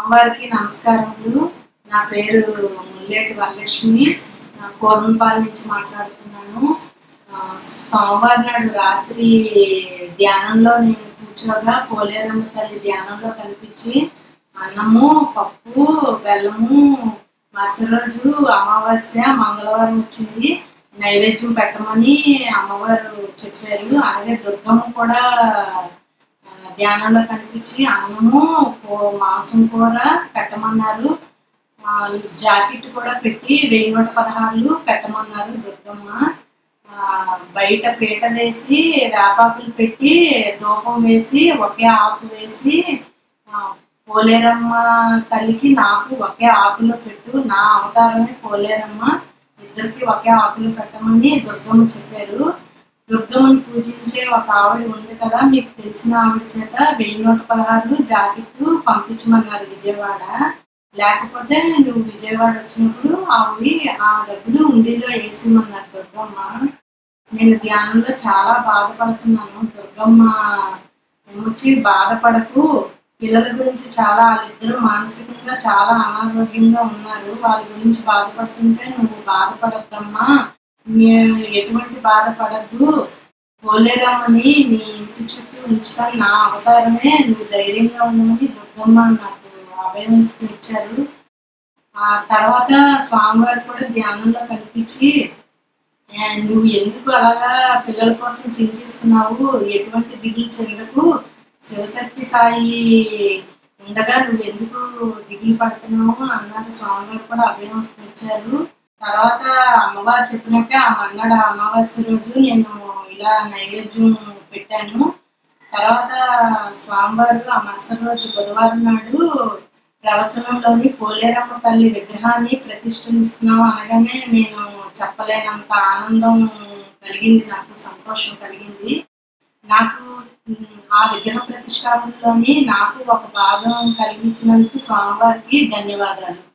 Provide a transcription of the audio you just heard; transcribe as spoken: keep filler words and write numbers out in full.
అమ్మవారికి నమస్కారములు. నా పేరు ముల్లేటి వరలక్ష్మి. నా కోరంపాల నుంచి మాట్లాడుతున్నాను. సోమవారం నాడు రాత్రి ధ్యానంలో నేను కూర్చోగా పోలేరమ్మ తల్లి ధ్యానంలో కనిపించి అన్నము, పప్పు, బెల్లము మరుసటి రోజు అమావాస్య మంగళవారం వచ్చింది, నైవేద్యం పెట్టమని అమ్మవారు చెప్పారు. అలాగే దుర్గమ్మ కూడా ధ్యానంలో కనిపించి అన్నము, మాంసం కూర పెట్టమన్నారు. జాకెట్ కూడా పెట్టి వెయ్యి నూట పదహారులు పెట్టమన్నారు దుర్గమ్మ. బయట పీట వేసి వేపాకులు పెట్టి ధూపం వేసి ఒకే ఆకు వేసి పోలేరమ్మ తల్లికి నాకు ఒకే ఆకులో పెట్టు, నా అవతారమే పోలేరమ్మ, ఇద్దరికి ఒకే ఆకులు పెట్టమని దుర్గమ్మ చెప్పారు. దుర్గమ్మను పూజించే ఒక ఆవిడ ఉంది కదా, మీకు తెలిసిన ఆవిడ చేత వెయ్యి నూట పదహారులు జాకెట్ పంపించమన్నారు విజయవాడ. లేకపోతే నువ్వు విజయవాడ వచ్చినప్పుడు ఆవిడ ఆ డబ్బులు ఉండిలో వేసిమన్నారు దుర్గమ్మ. నేను ధ్యానంలో చాలా బాధపడుతున్నాను. దుర్గమ్మ ఏమొచ్చి బాధపడకు, పిల్లల గురించి చాలా వాళ్ళిద్దరూ మానసికంగా చాలా అనారోగ్యంగా ఉన్నారు, వాళ్ళ గురించి బాధపడుతుంటే నువ్వు బాధపడద్దమ్మా, ఎటువంటి బాధపడద్దు, పోలేరమ్మని నీ ఇంటి చుట్టూ ఉంచుతాను, నా అవతారమే, నువ్వు ధైర్యంగా ఉండమని దుర్గమ్మ నాకు అభయం ఇచ్చారు. ఆ తర్వాత స్వామివారు కూడా ధ్యానంలో కనిపించి నువ్వు ఎందుకు అలాగా పిల్లల కోసం చింతిస్తున్నావు, ఎటువంటి దిగులు చెందకు, శివశక్తి సాయి ఉండగా నువ్వు ఎందుకు దిగులు పడుతున్నావు అన్నారు. స్వామివారు కూడా అభయం ఇచ్చారు. తర్వాత అమ్మవారు చెప్పినట్టే ఆ మన్నాడు అమావాస్య రోజు నేను ఇలా నైవేద్యం పెట్టాను. తర్వాత స్వామివారు ఆ మరుసటి రోజు బుధవారం నాడు ప్రవచనంలోని పోలేరమ్మ తల్లి విగ్రహాన్ని ప్రతిష్ఠిస్తున్నాం అనగానే నేను చెప్పలేనంత ఆనందం కలిగింది, నాకు సంతోషం కలిగింది. నాకు ఆ విగ్రహ ప్రతిష్టాపనలోని నాకు ఒక భాగం కలిగించినందుకు స్వామివారికి ధన్యవాదాలు.